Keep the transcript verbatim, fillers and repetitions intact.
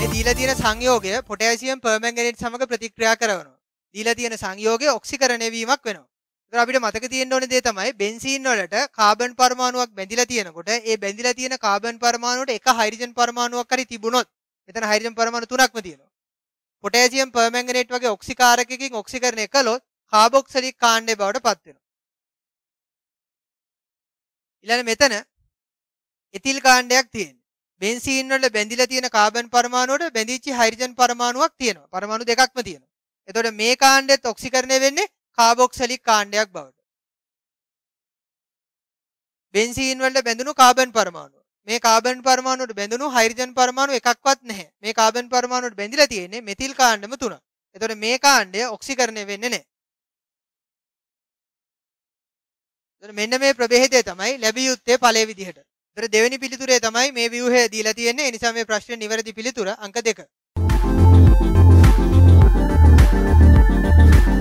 දීලා තියෙන සංයෝගය පොටෑසියම් පර්මැංගනේට් සමග ප්‍රතික්‍රියා කරනවා. දීලා තියෙන සංයෝගය ඔක්සිකරණය වීමක් වෙනවා. ඒතර අපිට මතක තියෙන්න ඕනේ දේ තමයි බෙන්සීන් වලට කාබන් පරමාණුවක් බැඳිලා තියෙනකොට ඒ බැඳිලා තියෙන කාබන් පරමාණුවට එක හයිඩ්‍රජන් පරමාණුවක් හරි තිබුණොත් මෙතන හයිඩ්‍රජන් පරමාණු තුනක්ම තියෙනවා. පොටෑසියම් පර්මැංගනේට් වගේ ඔක්සිකාරකයකින් ඔක්සිකරණය කළොත් කාබොක්සිලික් කාණ්ඩය බවට පත් වෙනවා. ඊළඟ මෙතන එතිල් කාණ්ඩයක් තියෙනවා. බෙන්සීන් වල බැඳිලා තියෙන කාබන් පරමාණුවට බැඳිච්ච හයිඩ්‍රජන් පරමාණුවක් තියෙනවා. පරමාණු දෙකක්ම තියෙනවා. එතකොට මේ කාණ්ඩෙත් ඔක්සිකරණය වෙන්නේ කාබොක්සිලික් කාණ්ඩයක් බවට. බෙන්සීන් වලට බැඳුණු කාබන් පරමාණු. මේ කාබන් පරමාණුවට බැඳුණු හයිඩ්‍රජන් පරමාණු එකක්වත් නැහැ. මේ කාබන් පරමාණුවට බැඳිලා තියෙන්නේ මෙතිල් කාණ්ඩම තුනක්. එතකොට මේ කාණ්ඩය ඔක්සිකරණය වෙන්නේ නැහැ. එතකොට මෙන්න මේ ප්‍රභේදය තමයි ලැබිය යුත්තේ ඵලයේ විදිහට. එතකොට දෙවෙනි පිළිතුරේ තමයි මේ ව්‍යුහය දීලා තියෙන්නේ. ඒ නිසා මේ ප්‍රශ්නේ නිවැරදි පිළිතුර අංක දෙක.